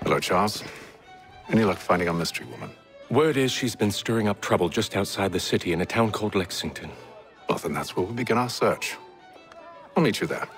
Hello, Charles. Any luck finding our mystery woman? Word is she's been stirring up trouble just outside the city in a town called Lexington. Well, then that's where we'll begin our search. I'll meet you there.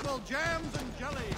wonderful jams and jelly.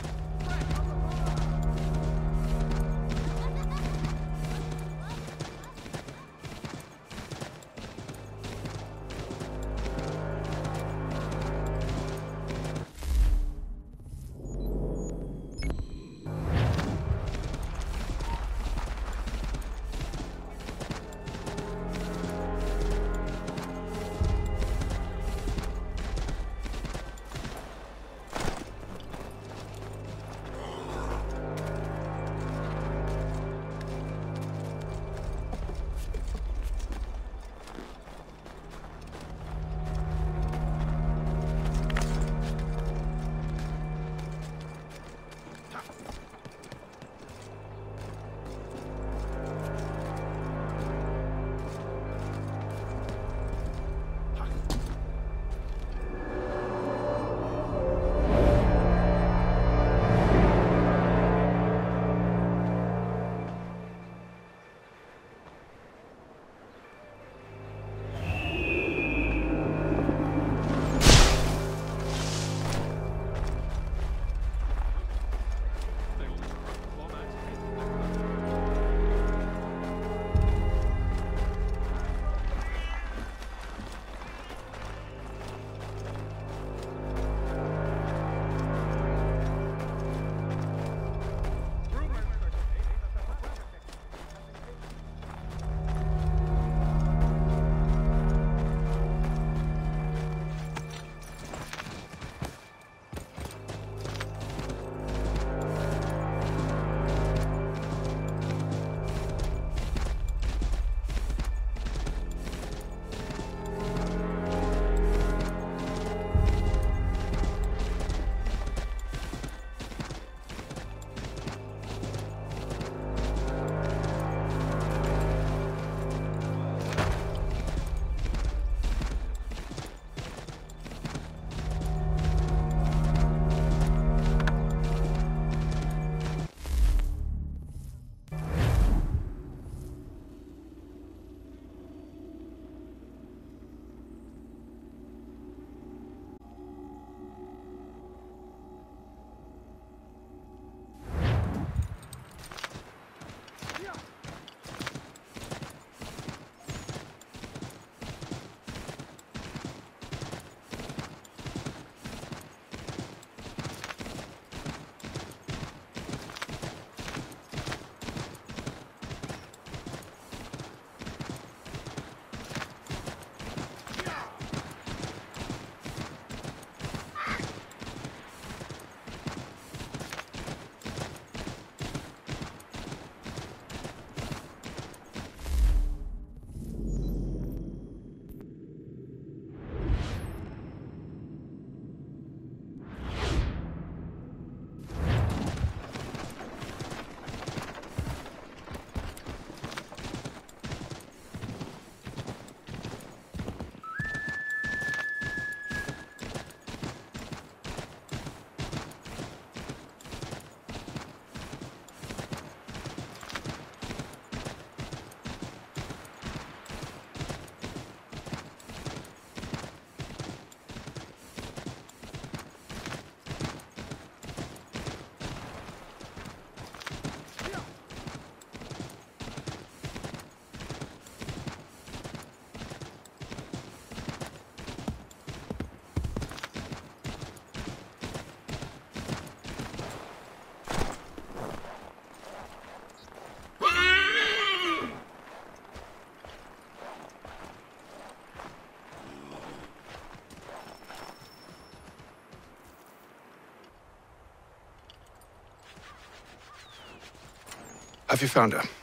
Have you found her?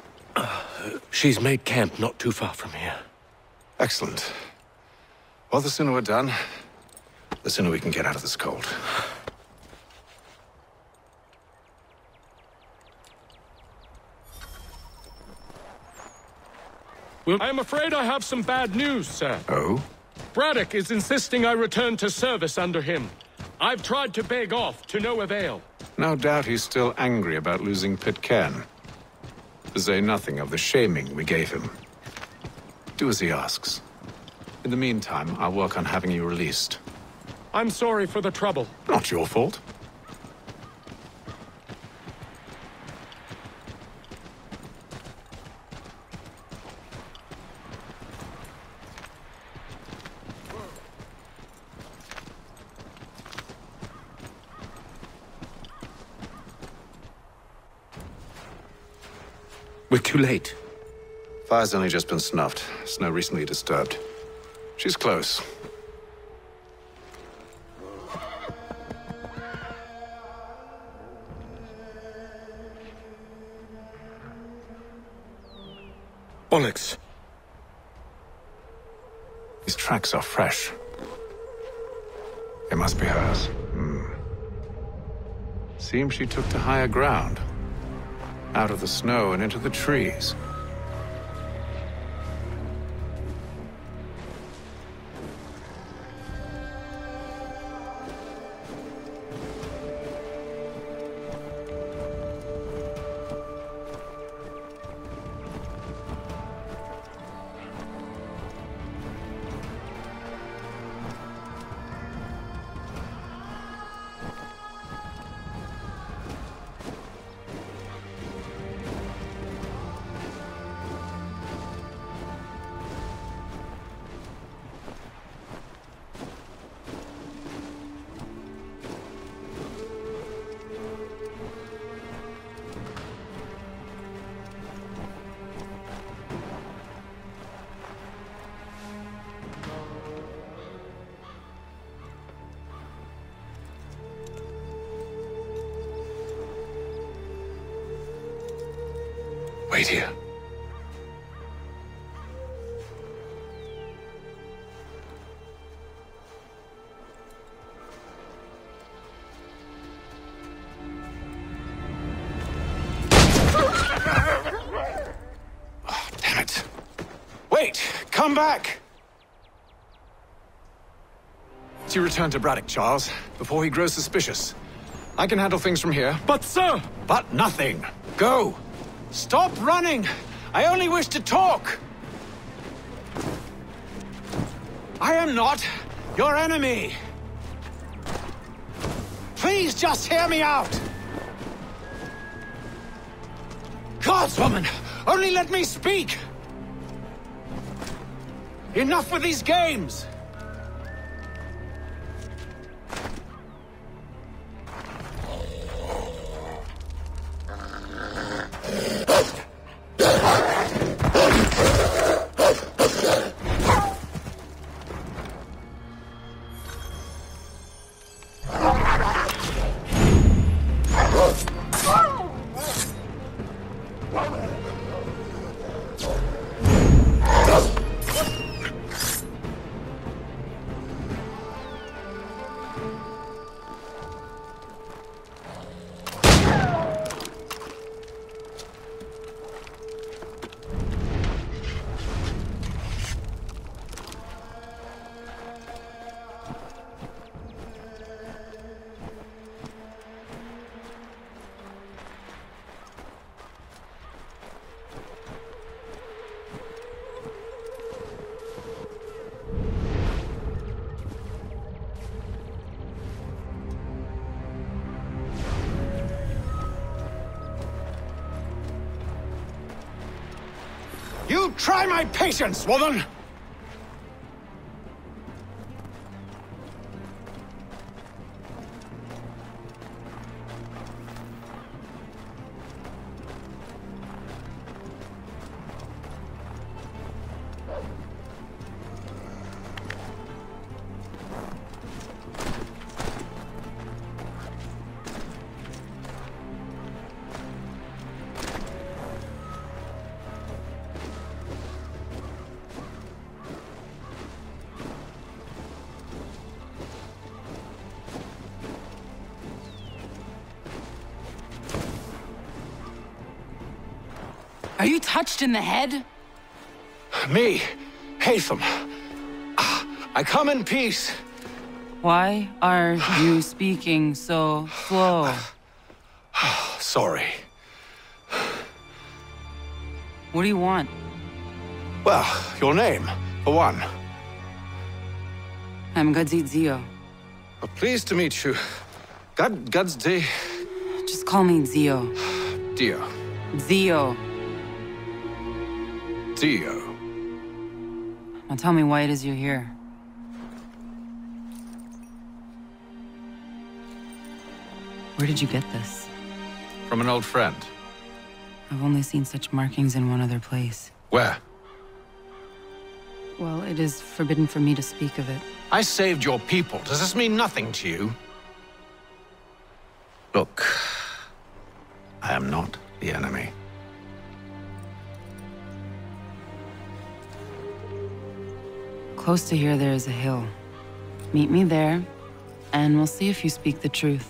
She's made camp not too far from here. Excellent. Well, the sooner we're done, the sooner we can get out of this cold. Well, I'm afraid I have some bad news, sir. Oh? Braddock is insisting I return to service under him. I've tried to beg off, to no avail. No doubt he's still angry about losing Pitcairn. To say nothing of the shaming we gave him. Do as he asks. In the meantime, I'll work on having you released. I'm sorry for the trouble. Not your fault. We're too late. Fire's only just been snuffed. Snow recently disturbed. She's close. Onyx. These tracks are fresh. They must be hers. Seems she took to higher ground. Out of the snow and into the trees. Wait here. Oh, damn it. Wait! Come back! You return to Braddock, Charles, before he grows suspicious. I can handle things from here. But sir! But nothing! Go! Stop running! I only wish to talk! I am not your enemy! Please just hear me out! Gods, woman! Only let me speak! Enough with these games! You try my patience, woman! Are you touched in the head? Me, Hatham. I come in peace. Why are you speaking so slow? Sorry. What do you want? Well, your name, for one. I'm Gadzit Zio. Oh, pleased to meet you. God's day. Just call me Zio. Dio. Zio. Dio. Now tell me why it is you're here. Where did you get this? From an old friend. I've only seen such markings in one other place. Where? Well, it is forbidden for me to speak of it. I saved your people. Does this mean nothing to you? Look, I am not the enemy. Close to here, there is a hill. Meet me there, and we'll see if you speak the truth.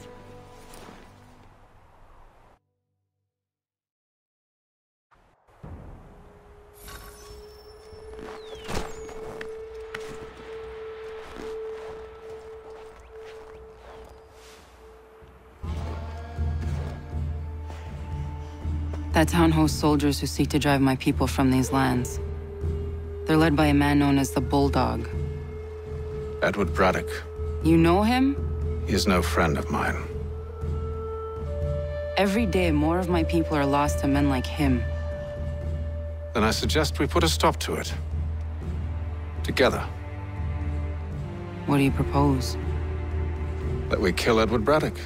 That town hosts soldiers who seek to drive my people from these lands. They're led by a man known as the Bulldog. Edward Braddock. You know him? He is no friend of mine. Every day, more of my people are lost to men like him. Then I suggest we put a stop to it. Together. What do you propose? That we kill Edward Braddock.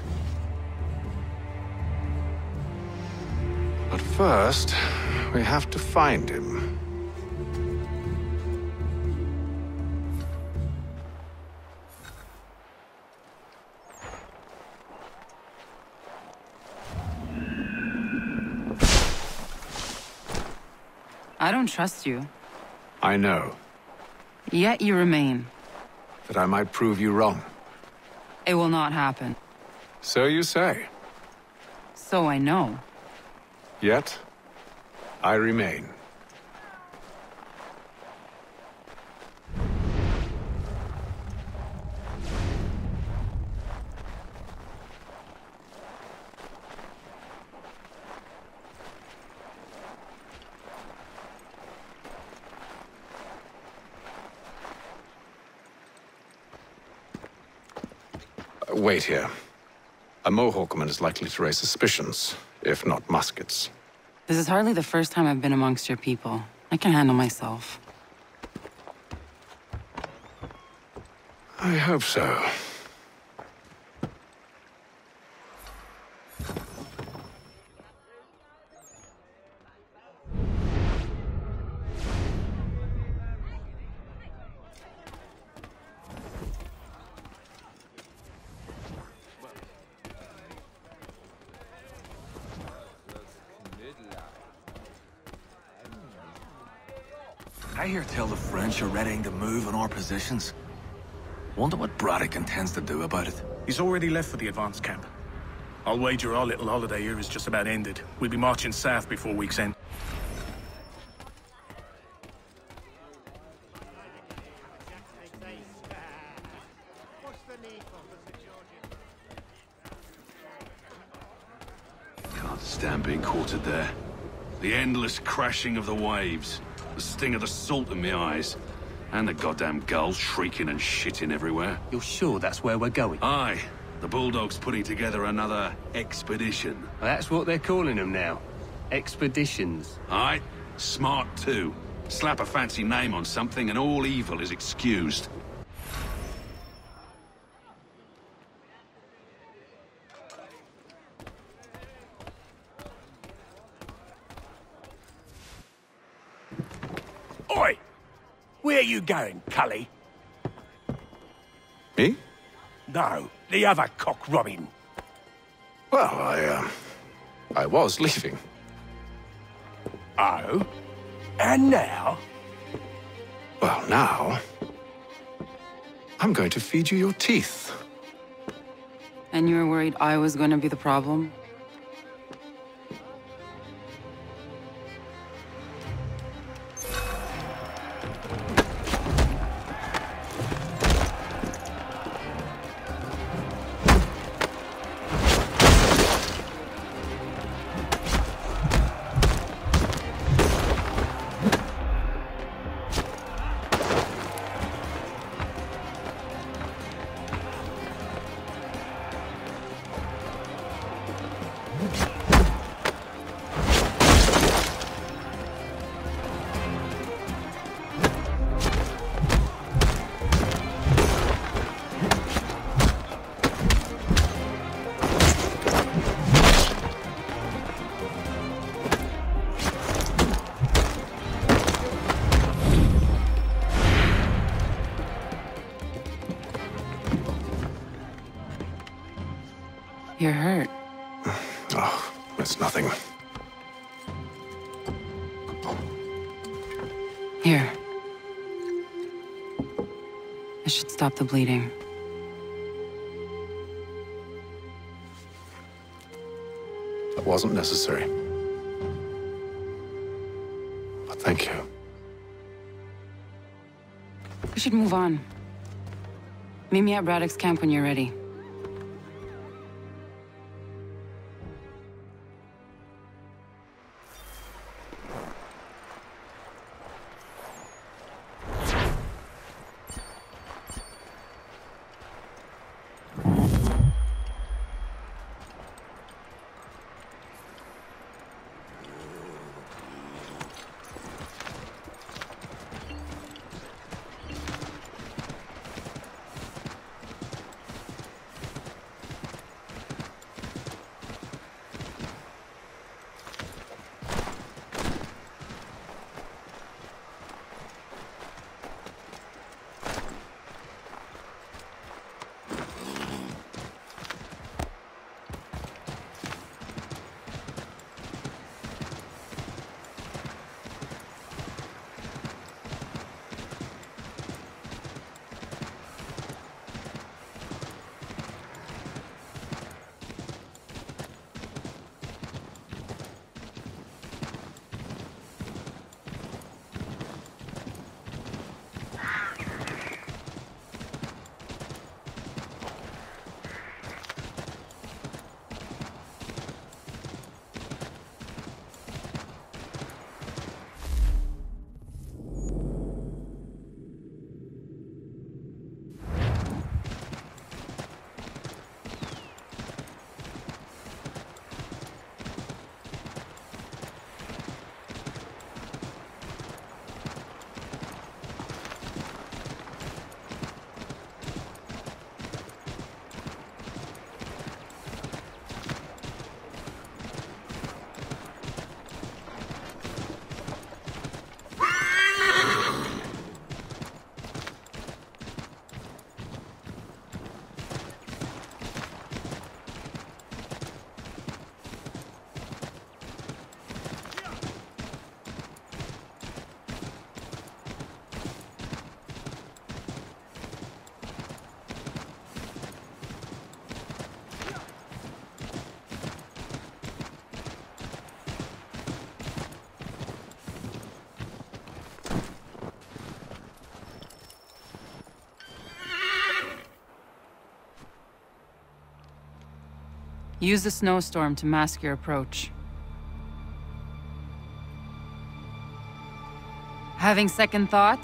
But first, we have to find him. I don't trust you. I know. Yet you remain. That I might prove you wrong. It will not happen. So you say. So I know. Yet, I remain. Wait here. A Mohawkman is likely to raise suspicions, if not muskets. This is hardly the first time I've been amongst your people. I can handle myself. I hope so. I hear tell the French are readying to move on our positions. Wonder what Braddock intends to do about it. He's already left for the advance camp. I'll wager our little holiday here is just about ended. We'll be marching south before week's end. Can't stand being quartered there. The endless crashing of the waves. The sting of the salt in my eyes. And the goddamn gulls shrieking and shitting everywhere. You're sure that's where we're going? Aye. The Bulldog's putting together another expedition. Well, that's what they're calling them now. Expeditions. Aye. Smart too. Slap a fancy name on something and all evil is excused. Oi! Where are you going, Cully? Me? No, the other cock Robin. Well, I was leaving. Oh? And now? Well, now... I'm going to feed you your teeth. And you were worried I was going to be the problem? You're hurt. Oh, it's nothing. Here. This should stop the bleeding. That wasn't necessary. But thank you. We should move on. Meet me at Braddock's camp when you're ready. Use the snowstorm to mask your approach. Having second thoughts?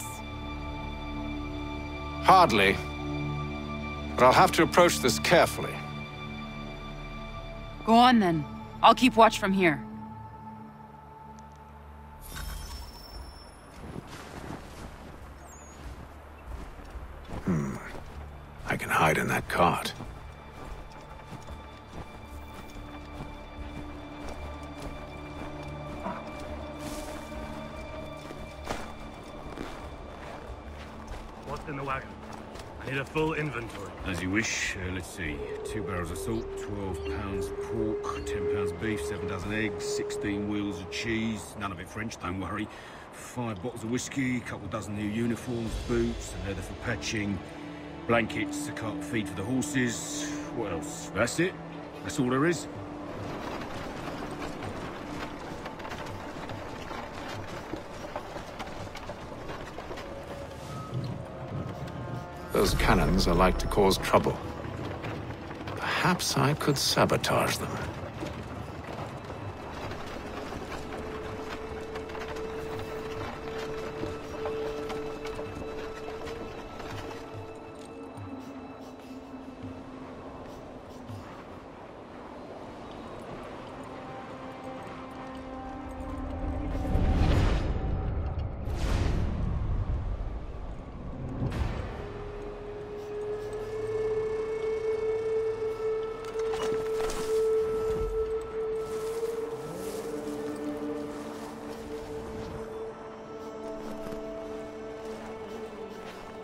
Hardly. But I'll have to approach this carefully. Go on then. I'll keep watch from here. I can hide in that cart. What's in the wagon? I need a full inventory. As you wish. Let's see. 2 barrels of salt, 12 pounds pork, 10 pounds beef, 7 dozen eggs, 16 wheels of cheese. None of it French, don't worry. 5 bottles of whiskey, couple dozen new uniforms, boots, and leather for patching, blankets, a cart feed for the horses. What else? That's it. That's all there is. Those cannons are like to cause trouble. Perhaps I could sabotage them.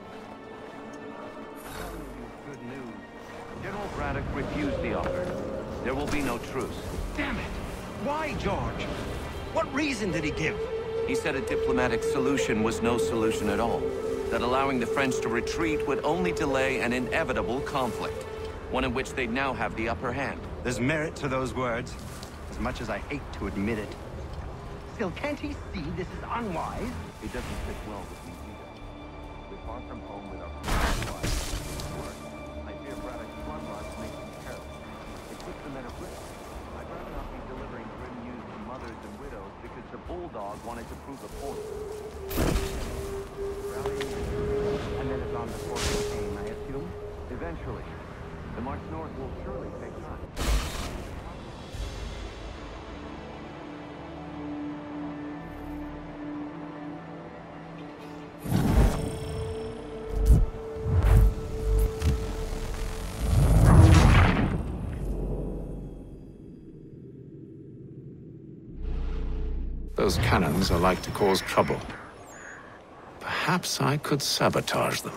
General Braddock refused the offer. There will be no truce. Damn it! Why, George? What reason did he give? He said a diplomatic solution was no solution at all. That allowing the French to retreat would only delay an inevitable conflict. One in which they'd now have the upper hand. There's merit to those words, as much as I hate to admit it. Still, can't he see this is unwise? It doesn't fit well with me either. We're far from home with our wives. I fear Braddock's bloodlust makes them careless. It puts them at a risk. I'd rather not be delivering grim news to mothers and widows because the bulldog wanted to prove a point. And then it's on the course of pain, I assume? Eventually. The march north will surely take time. Those cannons are like to cause trouble. Perhaps I could sabotage them.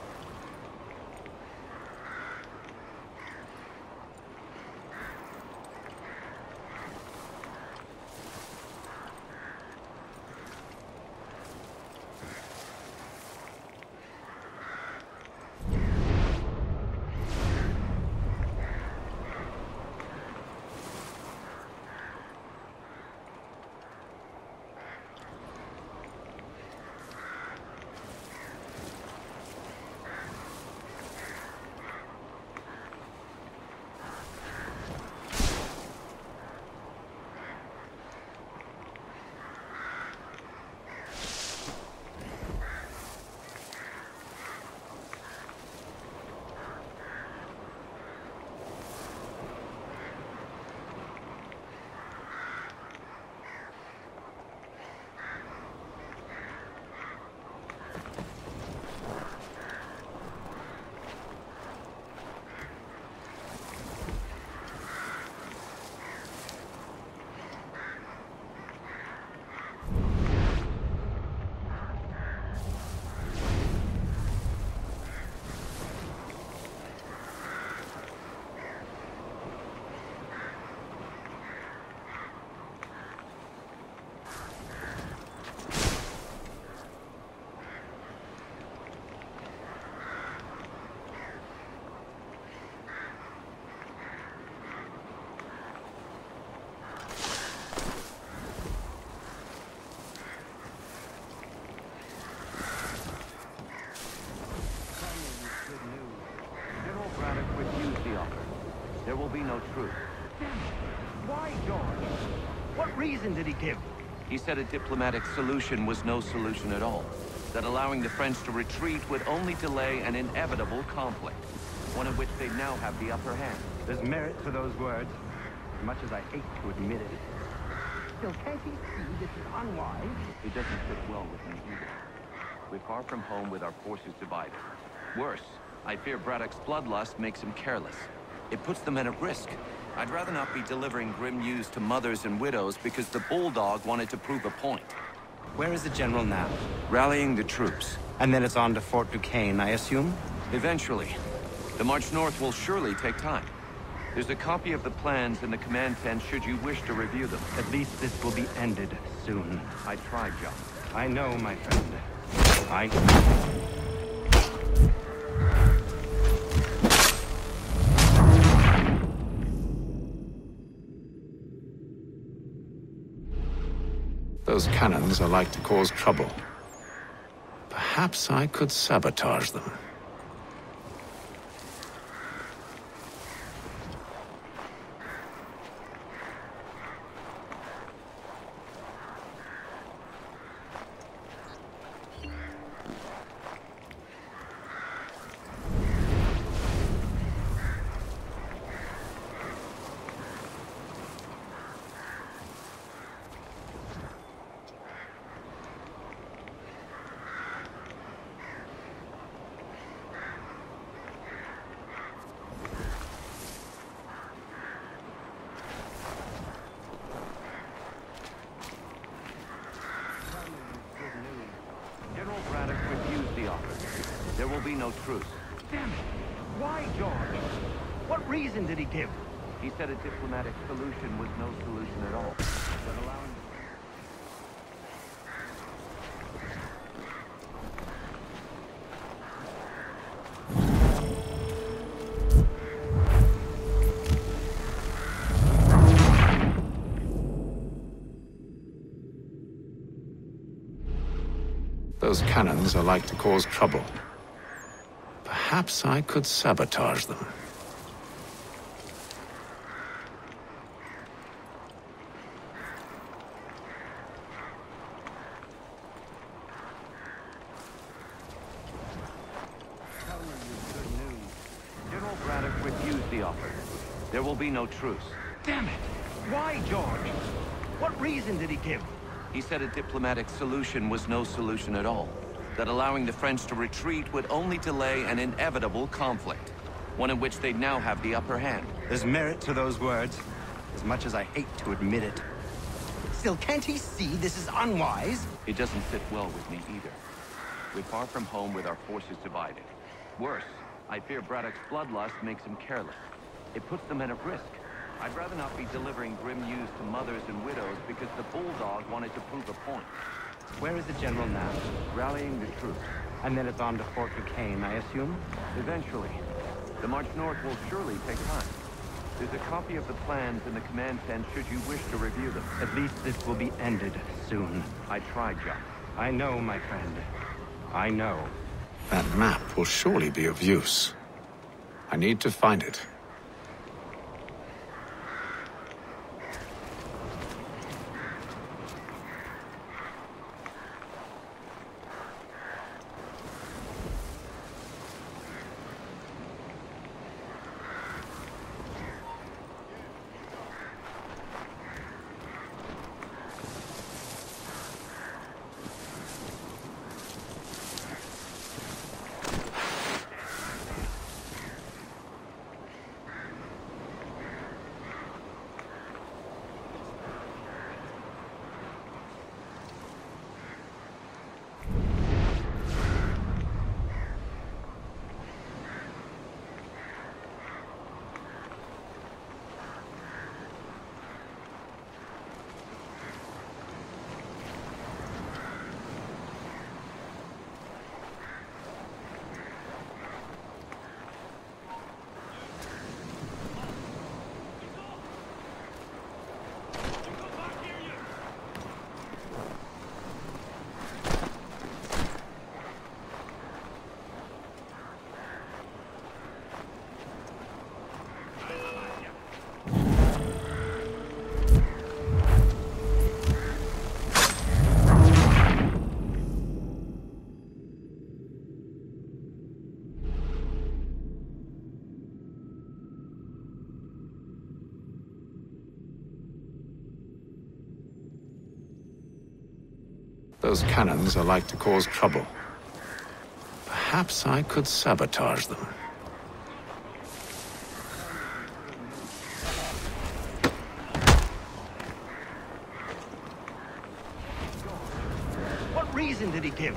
There will be no truce. Why, George? What reason did he give? He said a diplomatic solution was no solution at all. That allowing the French to retreat would only delay an inevitable conflict. One in which they now have the upper hand. There's merit to those words, as much as I hate to admit it. Still, can't he see this is unwise? It doesn't fit well with me either. We're far from home with our forces divided. Worse, I fear Braddock's bloodlust makes him careless. It puts them at a risk. I'd rather not be delivering grim news to mothers and widows because the bulldog wanted to prove a point. Where is the general now? Rallying the troops. And then it's on to Fort Duquesne, I assume? Eventually. The march north will surely take time. There's a copy of the plans in the command tent should you wish to review them. At least this will be ended soon. I tried, John. I know, my friend. Those cannons are like to cause trouble. Perhaps I could sabotage them. There will be no truce. Damn it! Why, George? What reason did he give? He said a diplomatic solution was no solution at all. But allowing... Those cannons are like to cause trouble. Perhaps I could sabotage them. Telling you good news. General Braddock refused the offer. There will be no truce. Damn it! Why, George? What reason did he give? He said a diplomatic solution was no solution at all. That allowing the French to retreat would only delay an inevitable conflict. One in which they'd now have the upper hand. There's merit to those words, as much as I hate to admit it. Still, can't he see this is unwise? It doesn't sit well with me either. We're far from home with our forces divided. Worse, I fear Braddock's bloodlust makes him careless. It puts the men at risk. I'd rather not be delivering grim news to mothers and widows because the bulldog wanted to prove a point. Where is the general now? Rallying the troops. And then it's on to Fort Duquesne, I assume? Eventually. The march north will surely take time. There's a copy of the plans in the command tent should you wish to review them. At least this will be ended soon. I tried, John. I know, my friend. I know. That map will surely be of use. I need to find it. Those cannons are like to cause trouble. Perhaps I could sabotage them. What reason did he give?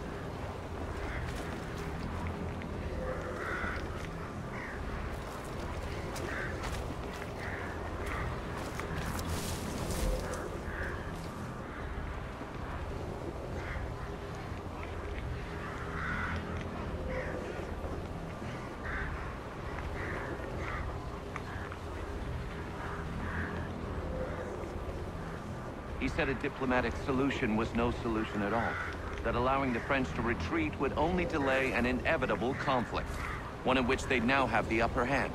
He said a diplomatic solution was no solution at all. That allowing the French to retreat would only delay an inevitable conflict. One in which they'd now have the upper hand.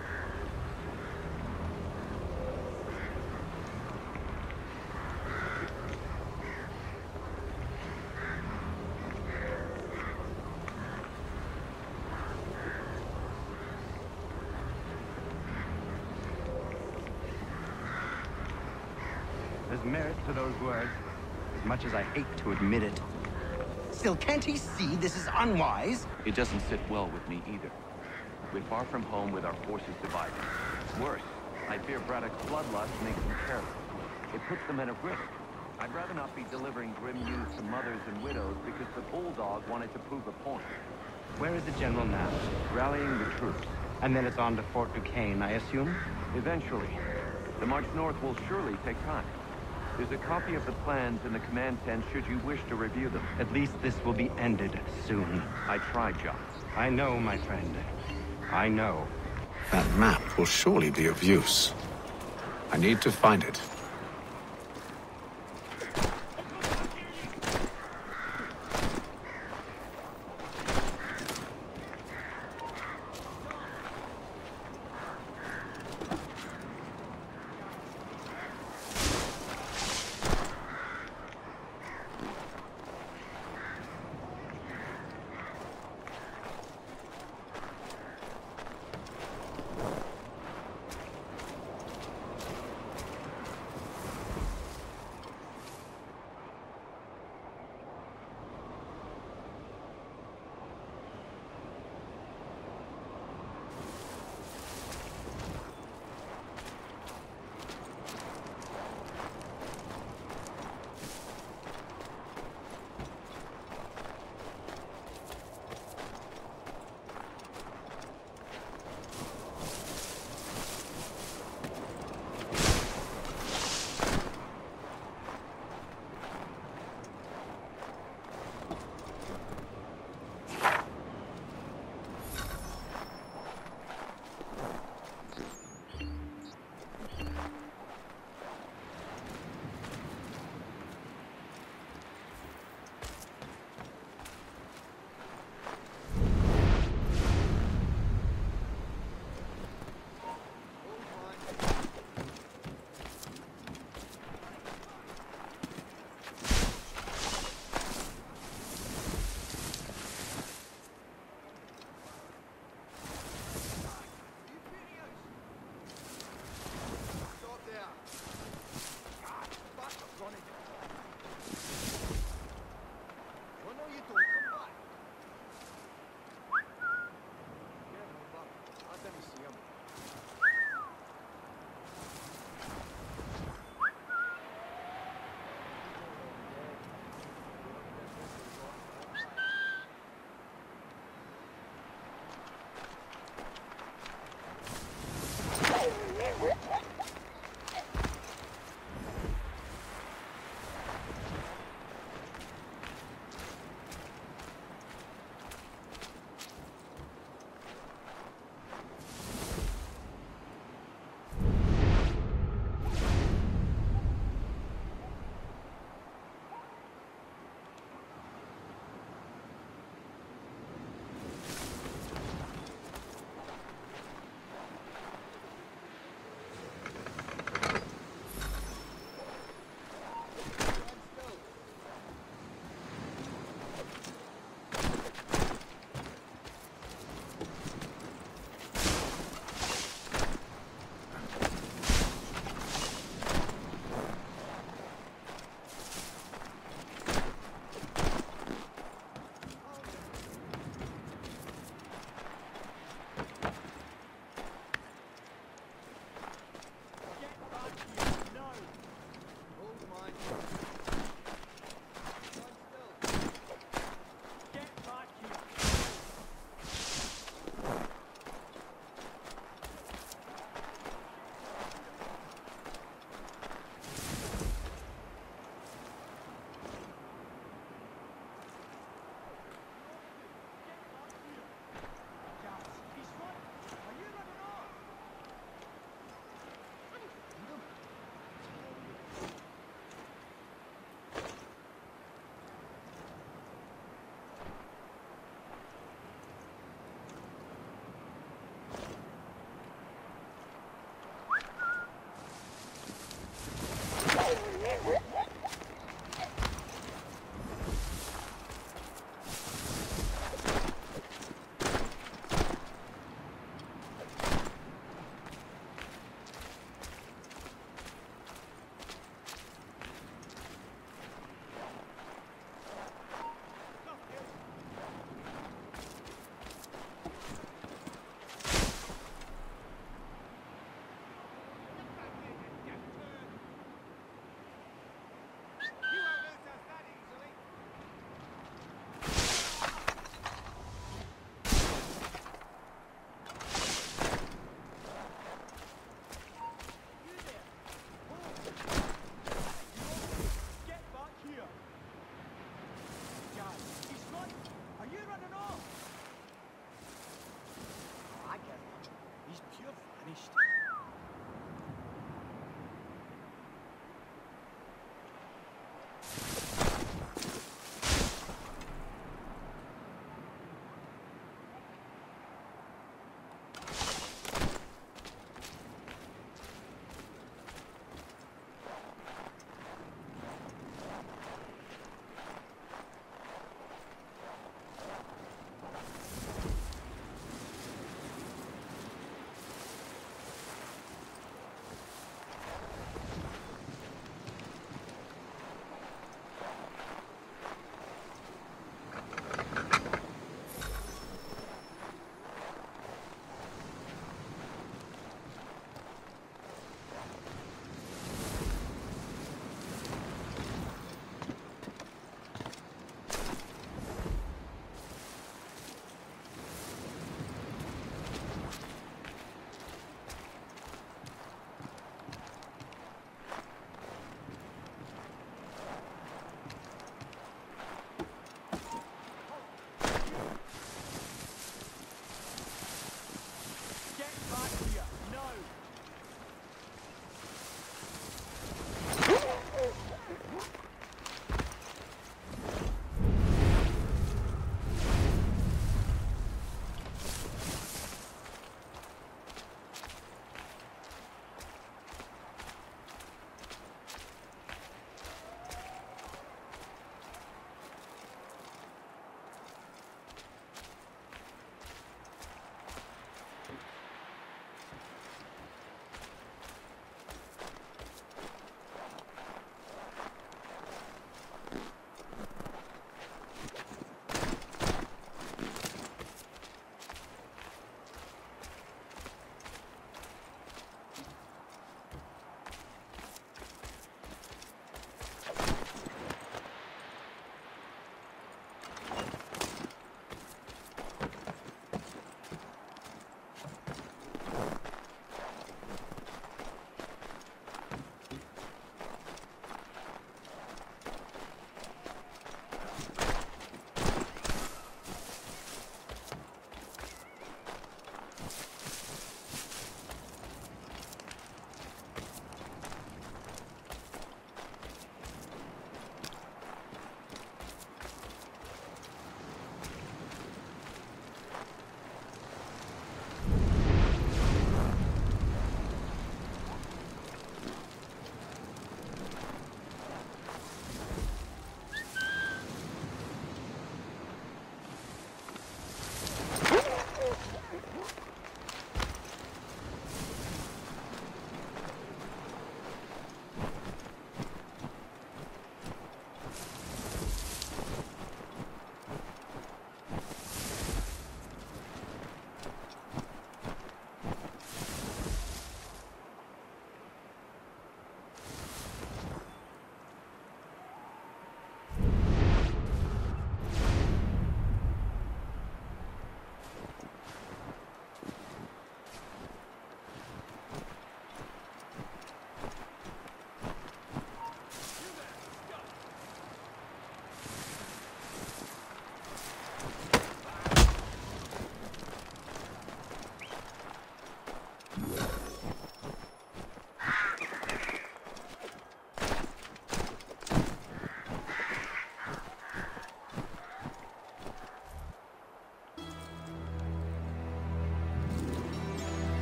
There's merit to those words, as much as I hate to admit it. Still, can't he see this is unwise? It doesn't sit well with me either. We're far from home with our forces divided. Worse, I fear Braddock's bloodlust makes him careless. It puts the men at risk. I'd rather not be delivering grim news to mothers and widows because the bulldog wanted to prove a point. Where is the general now? Rallying the troops. And then it's on to Fort Duquesne, I assume? Eventually. The march north will surely take time. There's a copy of the plans in the command tent should you wish to review them. At least this will be ended soon. I tried, John. I know, my friend. I know. That map will surely be of use. I need to find it.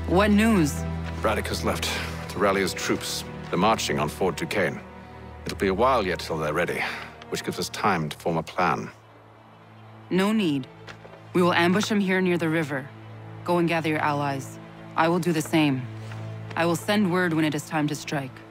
What news? Braddock has left to rally his troops. They're marching on Fort Duquesne. It'll be a while yet till they're ready, which gives us time to form a plan. No need. We will ambush him here near the river. Go and gather your allies. I will do the same. I will send word when it is time to strike.